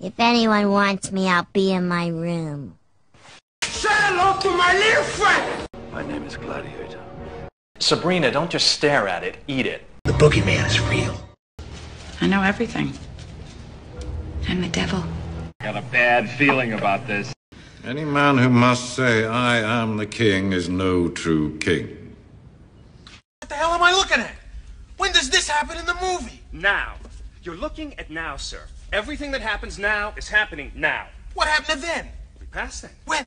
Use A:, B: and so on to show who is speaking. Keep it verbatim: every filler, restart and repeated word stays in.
A: If anyone wants me, I'll be in my room.
B: Say hello to my little friend!
C: My name is Gladiator.
D: Sabrina, don't just stare at it, eat it.
B: The boogeyman is real.
E: I know everything. I'm the devil.
F: Got a bad feeling about this.
G: Any man who must say, I am the king, is no true king.
B: What the hell am I looking at? When does this happen in the movie?
H: Now. You're looking at now, sir. Everything that happens now is happening now.
B: What happened to then?
H: We passed then.
B: When?